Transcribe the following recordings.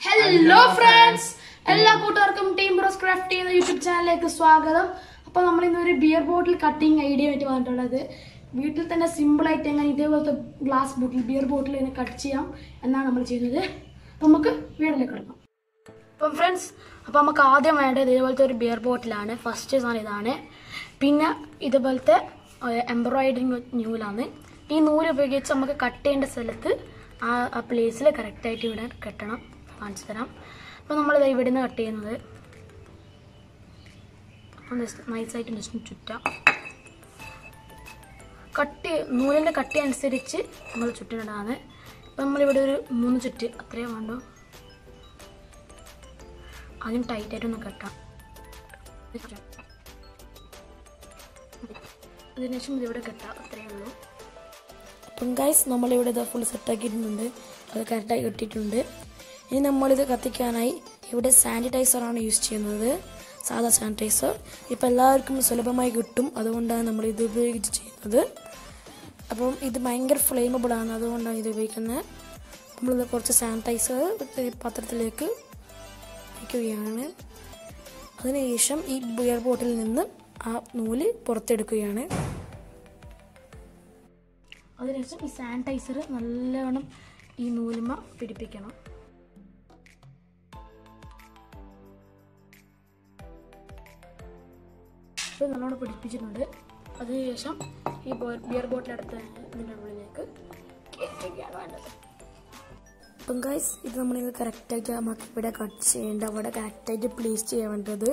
Hello friends! എല്ലാ കൂട്ടുകാർക്കും team Bros Craft എന്ന യൂട്യൂബ് ചാനലിലേക്ക് സ്വാഗതം. അപ്പോൾ നമ്മൾ ഇന്ന് ഒരു ബിയർ ബോട്ടിൽ കട്ടിങ് ഐഡിയ ആയിട്ട് വന്നിട്ടുള്ളത്. വീട്ടിൽ തന്നെ സിമ്പിൾ ആയിട്ട് എങ്ങനെ ഇതേപോലത്തെ ഗ്ലാസ് ബോട്ടിൽ ബിയർ ബോട്ടിൽ എങ്ങനെ കട്ട് ചെയ്യാം എന്നാണ് നമ്മൾ ചെയ്യുന്നത്. അപ്പോൾ നമുക്ക് വീട്ടിലേക്ക് കിടക്കാം. അപ്പം ഫ്രണ്ട്സ്, അപ്പോൾ നമുക്ക് ആദ്യം വേണ്ടത് ഇതേപോലത്തെ ഒരു ബിയർ ബോട്ടിലാണ്. ഫസ്റ്റ് സാധനം ഇതാണ്. പിന്നെ ഇതേപോലത്തെ എംബ്രോയിഡറിങ് നൂലാണ്. ഈ നൂല് ഉപയോഗിച്ച് നമുക്ക് കട്ട് ചെയ്യേണ്ട സ്ഥലത്ത് ആ പ്ലേസിൽ കറക്റ്റായിട്ട് ഇവിടെ കെട്ടണം. കാണിച്ചു തരാം. അപ്പോൾ നമ്മളിത് ഇവിടെ നിന്ന് കട്ട് ചെയ്യുന്നത് നൈസായിട്ട് ജസ്റ്റ് ചുറ്റാം. നൂലിൻ്റെ കട്ടി അനുസരിച്ച് നമ്മൾ ചുറ്റിനതാണ്. അപ്പോൾ നമ്മളിവിടെ ഒരു 3 ചുറ്റ് അത്രയും വേണ്ടോ. ആദ്യം ടൈറ്റായിട്ടൊന്ന് കെട്ടാം. അതിനുശേഷം ഇതിവിടെ കെട്ടാം. അത്രയേ ഉള്ളൂ. അപ്പം ഗൈസ്, നമ്മളിവിടെ ഇത് ഫുൾ സെറ്റാക്കിയിട്ടുണ്ട്. അത് കറക്റ്റായി കെട്ടിയിട്ടുണ്ട്. ഇനി നമ്മളിത് കത്തിക്കാനായി ഇവിടെ സാനിറ്റൈസറാണ് യൂസ് ചെയ്യുന്നത്, സാധാ സാനിറ്റൈസർ. ഇപ്പം എല്ലാവർക്കും സുലഭമായി കിട്ടും, അതുകൊണ്ടാണ് നമ്മൾ ഇത് ഉപയോഗിച്ച് ചെയ്യുന്നത്. അപ്പം ഇത് ഭയങ്കര ഫ്ലെയിമബിളാണ്, അതുകൊണ്ടാണ് ഇത് ഉപയോഗിക്കുന്നത്. നമ്മളിത് കുറച്ച് സാനിറ്റൈസർ പാത്രത്തിലേക്ക് വയ്ക്കുകയാണ്. അതിനുശേഷം ഈ ബിയർ ബോട്ടിൽ നിന്ന് ആ നൂല് പുറത്തെടുക്കുകയാണ്. അതിനുശേഷം ഈ സാനിറ്റൈസർ നല്ലവണ്ണം ഈ നൂലുമ പിടിപ്പിക്കണം. ഇത് നല്ലോണം പിടിപ്പിച്ചിട്ടുണ്ട്. അതിനുശേഷം ഈ ബിയർ ബോട്ടിൽ എടുത്ത് ഇതിൻ്റെ ഉള്ളിലേക്ക് കയറ്റുകയാണ് വേണ്ടത്. അപ്പം ഗൈസ്, ഇത് നമ്മളിത് കറക്റ്റായിട്ട് നമുക്ക് ഇവിടെ കട്ട് ചെയ്യേണ്ട, അവിടെ കറക്റ്റായിട്ട് പ്ലേസ് ചെയ്യാൻ വേണ്ടത്.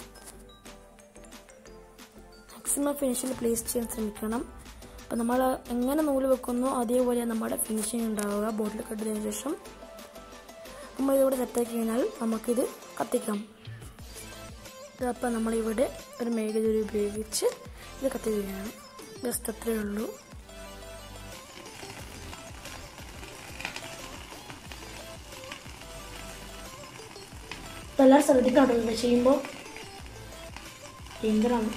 മാക്സിമം ഫിനിഷിൽ പ്ലേസ് ചെയ്യാൻ ശ്രമിക്കണം. അപ്പം നമ്മൾ എങ്ങനെ നൂല് വെക്കുന്നോ അതേപോലെ നമ്മുടെ ഫിനിഷിങ് ഉണ്ടാവുക. ബോട്ടിൽ കെട്ടിയതിനു ശേഷം നമ്മളിതിവിടെ സെറ്റാക്കി കഴിഞ്ഞാൽ നമുക്കിത് കത്തിക്കാം. അപ്പം നമ്മളിവിടെ ഒരു മെഴുകുതിരി ഉപയോഗിച്ച് ഇത് കത്തിക്കുകയാണ്. ജസ്റ്റ് അത്രയേ ഉള്ളൂ. എല്ലാവരും ശ്രദ്ധിക്കാറുണ്ട് ചെയ്യുമ്പോൾ ഭയങ്കരമാണ്.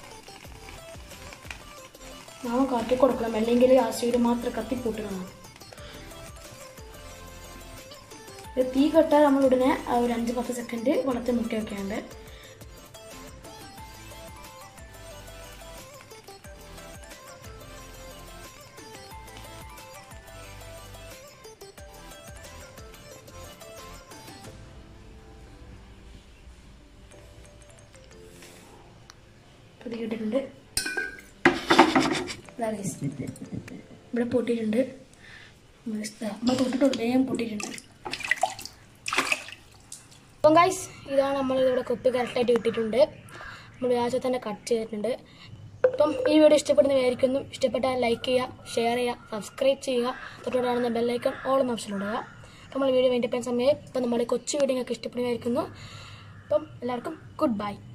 നാം കാട്ടി കൊടുക്കണം, അല്ലെങ്കിൽ ആ സൈഡ് മാത്രം കത്തിപ്പൊട്ടണം. തീ കെട്ടാൽ നമ്മൾ ഉടനെ ഒരു 5-10 സെക്കൻഡ് വെള്ളത്തിൽ മുക്കി വെക്കാണ്ട്. ഇത് കിട്ടിയിട്ടുണ്ട്. ഇവിടെ പൊട്ടിയിട്ടുണ്ട്. വേഗം പൊട്ടിയിട്ടുണ്ട്. അപ്പം ഗൈസ്, ഇതാണ് നമ്മളിവിടെ കുപ്പി കറക്റ്റായിട്ട് കിട്ടിയിട്ടുണ്ട്. നമ്മൾ വ്യാജത്തിൽ തന്നെ കട്ട് ചെയ്തിട്ടുണ്ട്. അപ്പം ഈ വീഡിയോ ഇഷ്ടപ്പെടുന്നതായിരിക്കുന്നു. ഇഷ്ടപ്പെട്ടാൽ ലൈക്ക് ചെയ്യുക, ഷെയർ ചെയ്യുക, സബ്സ്ക്രൈബ് ചെയ്യുക. തൊട്ടടുത്താണെന്ന ബെല്ലൈക്കൺ ഓൾ എന്ന ഓപ്ഷൻ ഇടുക. നമ്മൾ വീഡിയോ വേണ്ടിയപ്പോൾ സമയം. ഇപ്പം നമ്മൾ കൊച്ചു വീഡിയോ നിങ്ങൾക്ക് ഇഷ്ടപ്പെടുന്നതായിരിക്കുന്നു. അപ്പം എല്ലാവർക്കും ഗുഡ് ബൈ.